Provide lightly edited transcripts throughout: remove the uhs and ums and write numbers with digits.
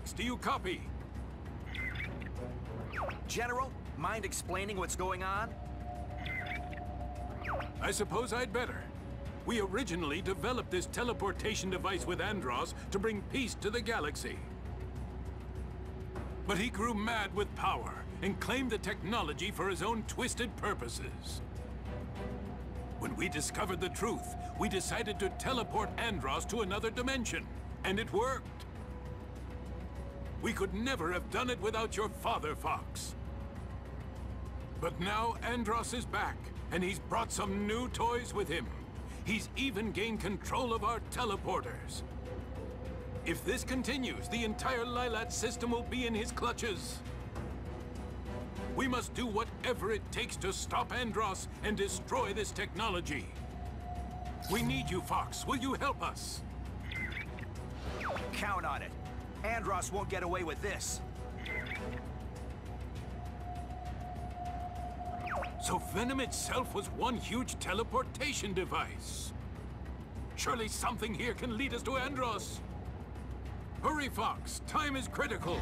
Fox, do you copy? General, mind explaining what's going on? I suppose I'd better. We originally developed this teleportation device with Andross to bring peace to the galaxy. But he grew mad with power and claimed the technology for his own twisted purposes. When we discovered the truth, we decided to teleport Andross to another dimension, and it worked. We could never have done it without your father, Fox. But now Andross is back, and he's brought some new toys with him. He's even gained control of our teleporters. If this continues, the entire Lilat system will be in his clutches. We must do whatever it takes to stop Andross and destroy this technology. We need you, Fox. Will you help us? Count on it. Andross won't get away with this. So Venom itself was one huge teleportation device. Surely something here can lead us to Andross. Hurry, Fox. Time is critical.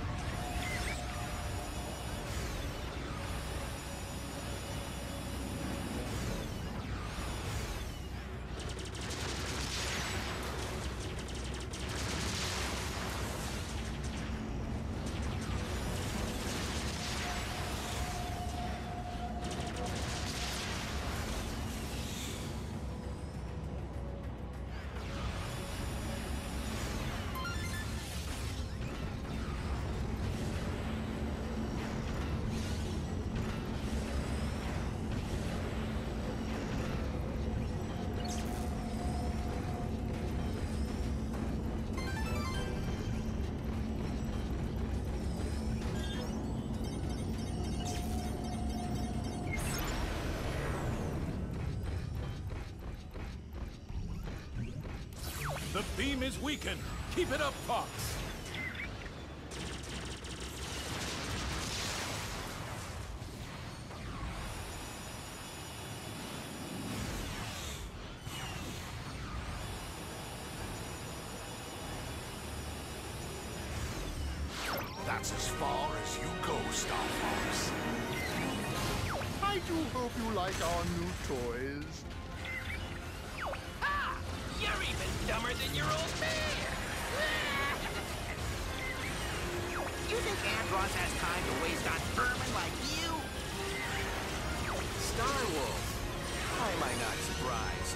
The beam is weakened. Keep it up, Fox. That's as far as you go, Star Fox. I do hope you like our new toys. You're even dumber than your old man! You think Andross has time to waste on vermin like you? Star Wolf, why am I not surprised?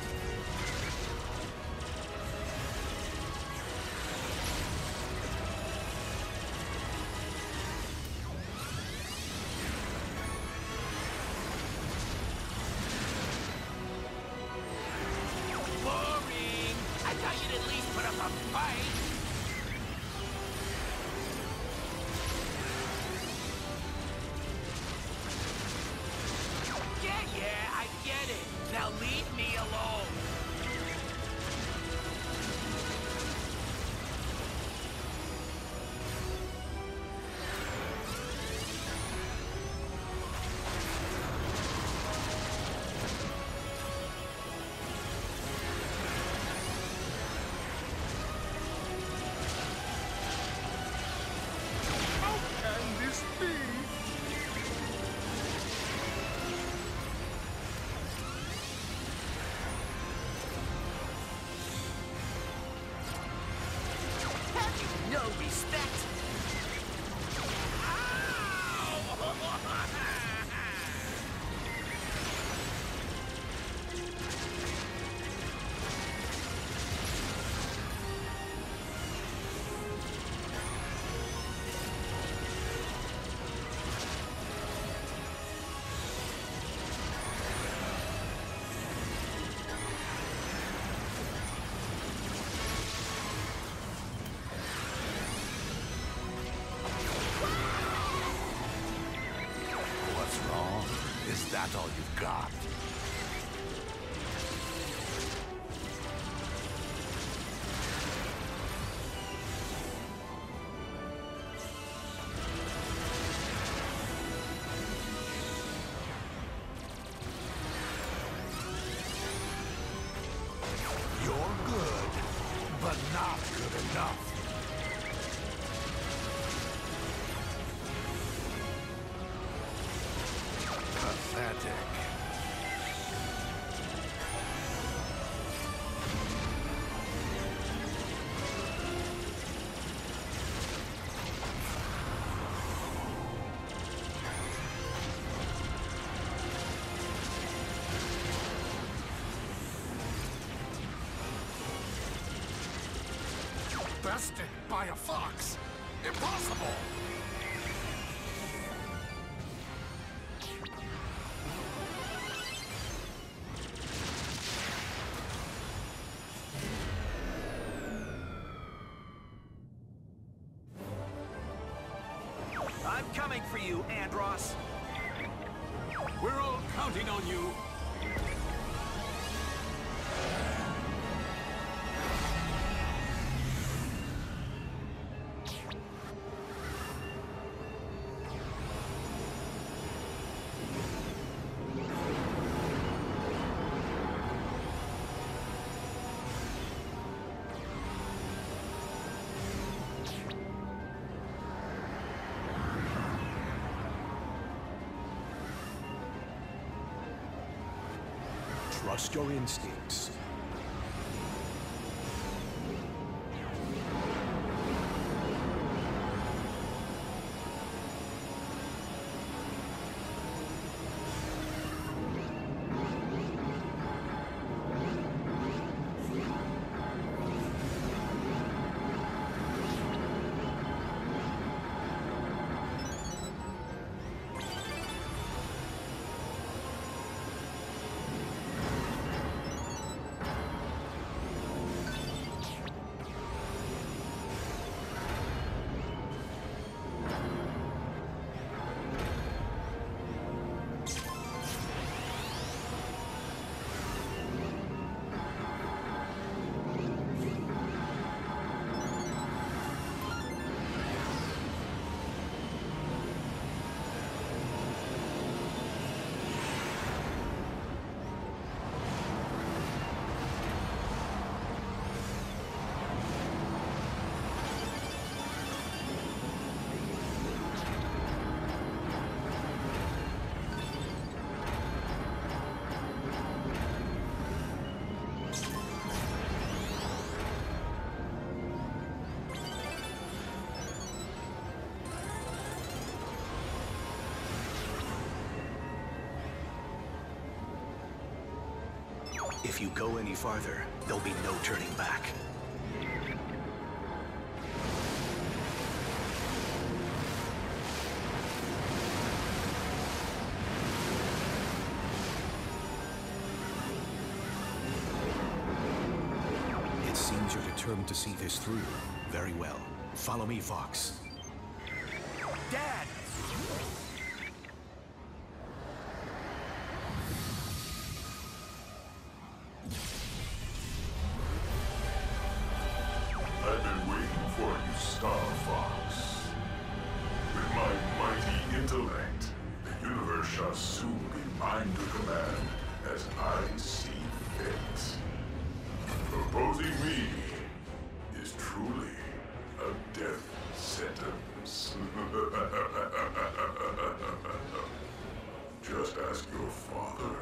At least put up a fight! Yeah, I get it. Now leave me alone. No respect! Is that all you've got? You're good, but not good enough. pathetic. Bested by a fox? Impossible! I'm coming for you, Andross. We're all counting on you. Trust your instincts. If you go any farther, there'll be no turning back. It seems you're determined to see this through. Very well. Follow me, Fox. Dad! I've been waiting for you, Star Fox. With my mighty intellect, the universe shall soon be mine to command as I see fit. Opposing me is truly a death sentence. Just ask your father.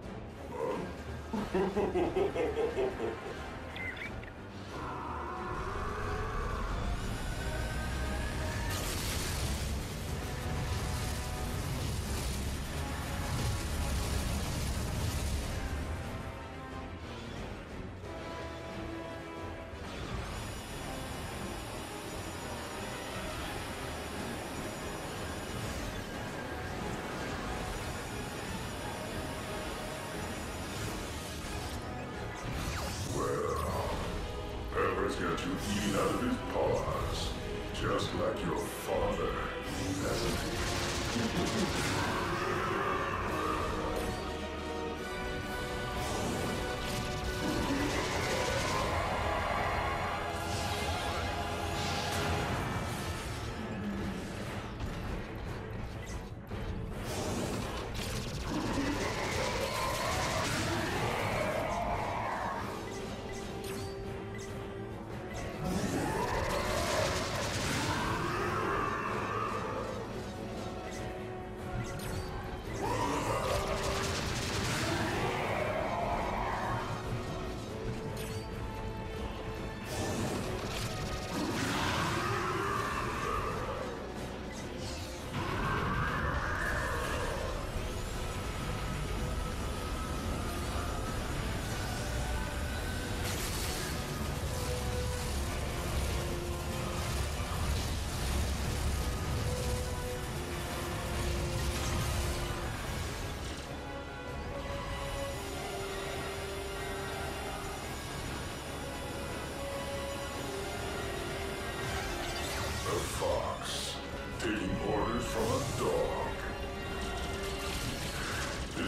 Pepper's got you eating out of his paws, just like your father, hasn't he?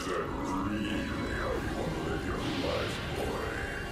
Is that really how you want to live your life, boy?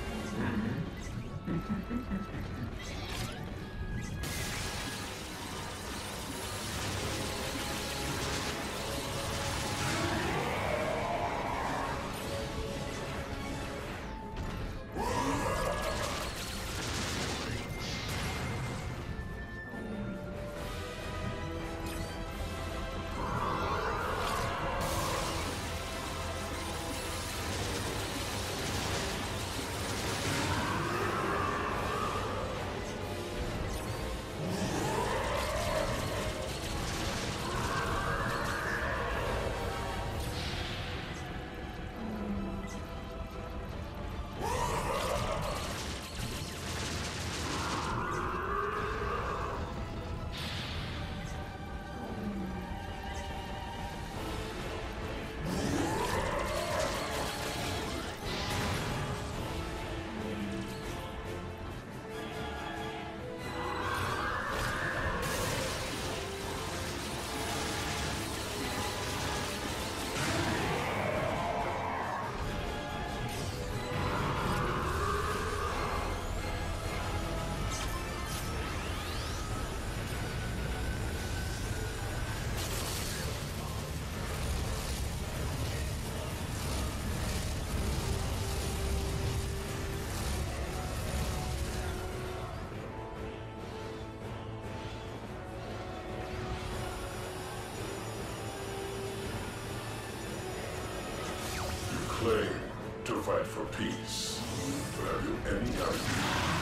Claim to fight for peace, but have you any idea?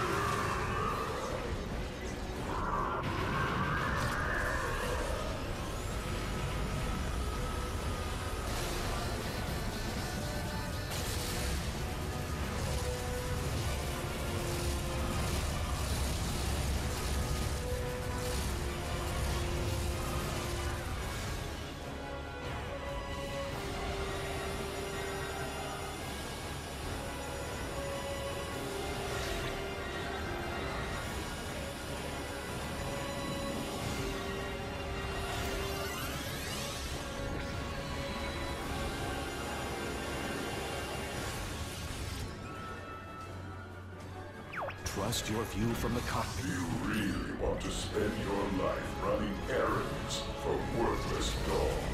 Trust your view from the cockpit. Do you really want to spend your life running errands for worthless dogs?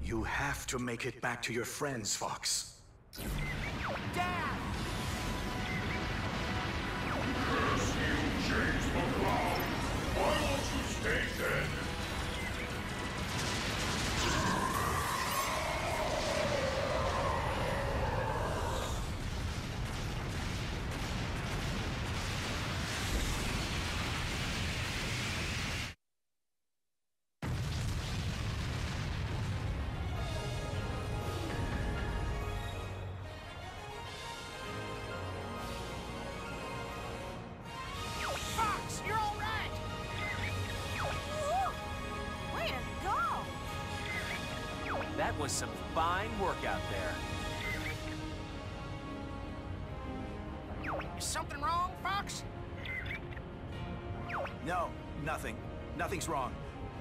You have to make it back to your friends, Fox. Dad! Curse you, James McCloud! Why won't you stay dead? Fox, you're all right! Way to go! That was some fine work out there. Is something wrong, Fox? No, nothing. Nothing's wrong.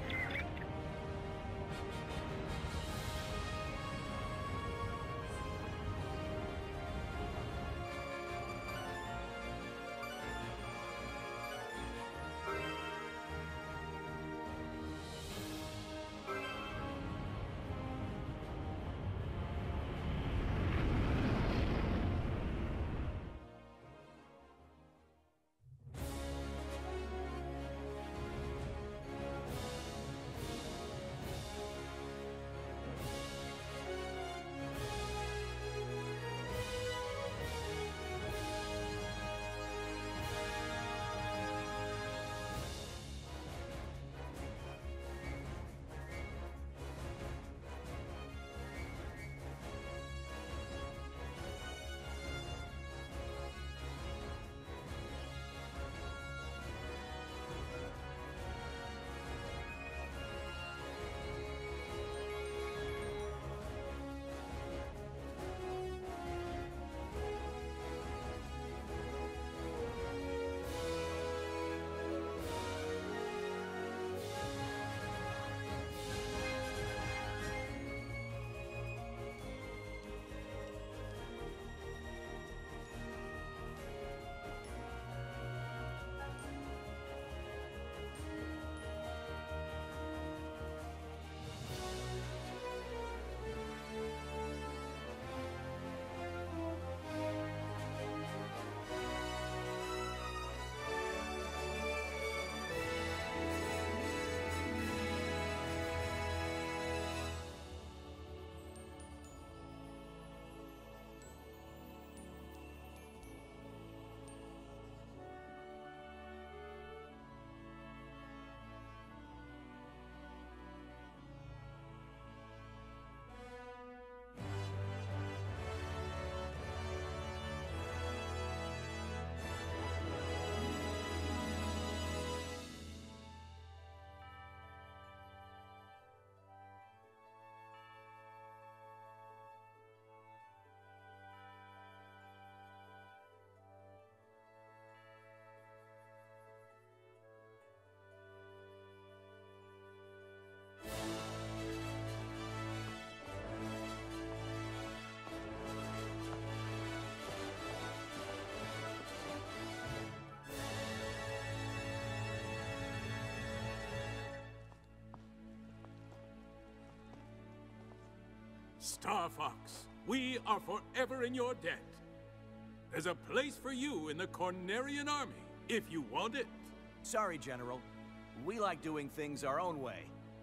Star Fox, we are forever in your debt. There's a place for you in the Cornerian army, if you want it. Sorry, General. We like doing things our own way.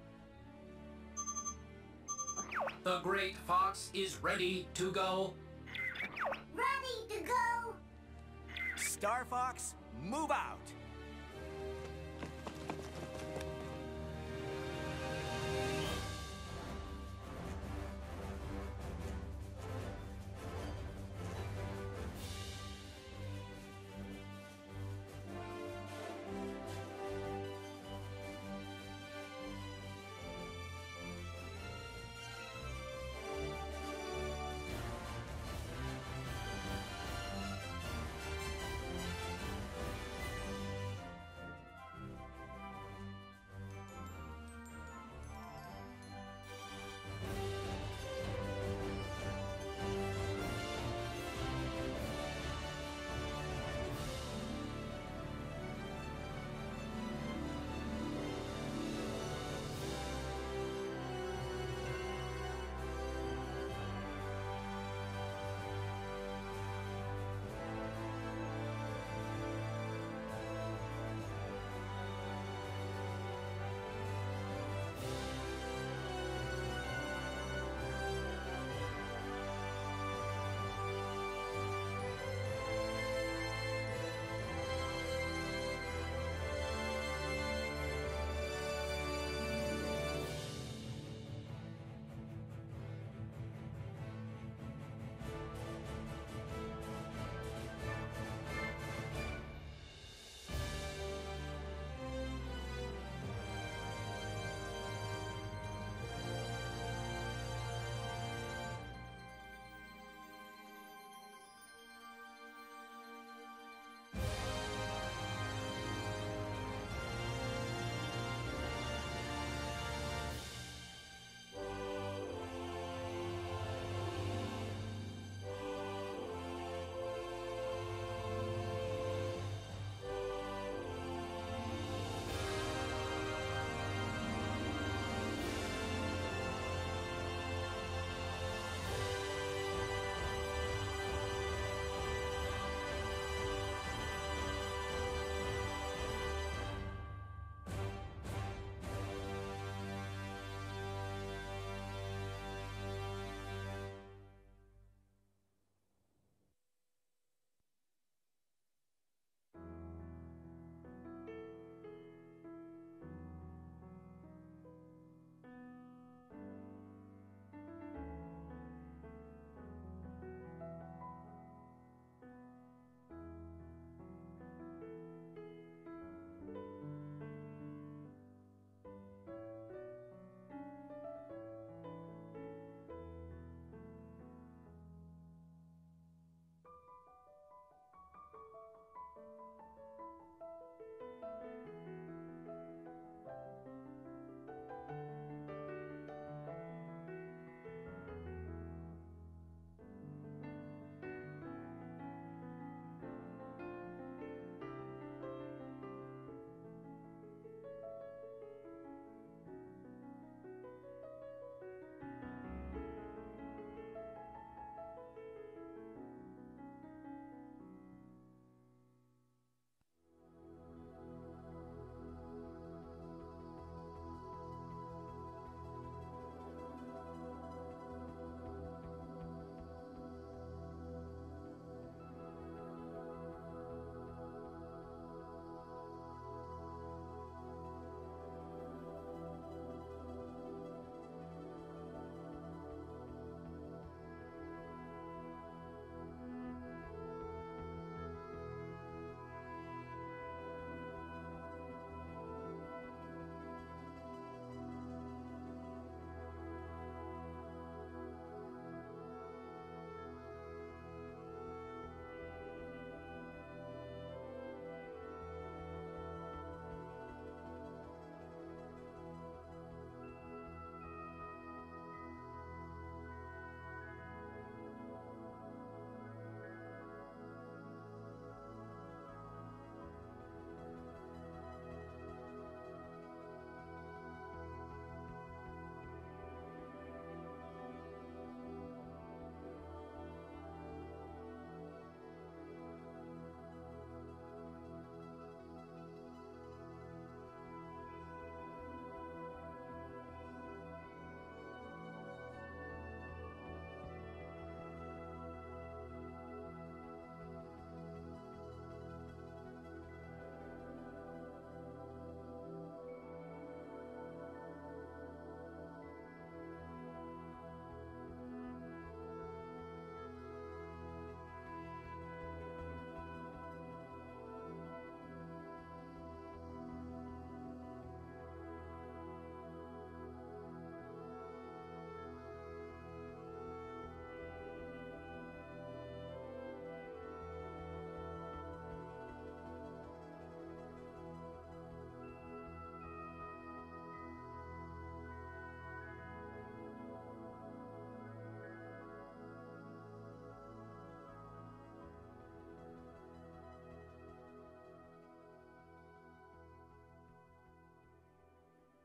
The Great Fox is ready to go. Ready to go! Star Fox, move out!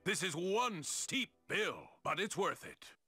This is one steep bill, but it's worth it.